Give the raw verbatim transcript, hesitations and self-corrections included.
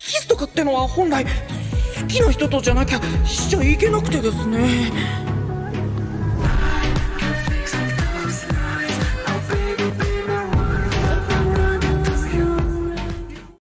キスとかってのは本来好きな人とじゃなきゃしちゃいけなくてですね。